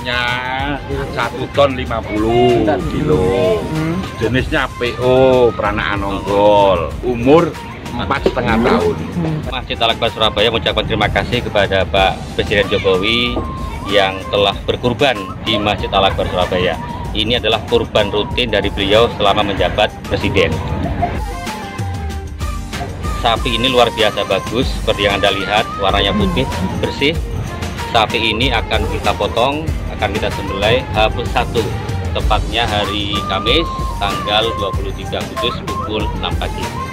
beratnya 1,50 ton jenisnya PO Peranaan Onggol, umur 4,5 tahun. Masjid Al-Akbar Surabaya mengucapkan terima kasih kepada Pak Presiden Jokowi yang telah berkurban di Masjid Al-Akbar Surabaya. Ini adalah kurban rutin dari beliau selama menjabat Presiden. Sapi ini luar biasa bagus, seperti yang Anda lihat, warnanya putih, bersih. Sapi ini akan kita potong, akan kita sembelih H+1, tepatnya hari Kamis, tanggal 23 Agustus pukul 6 pagi.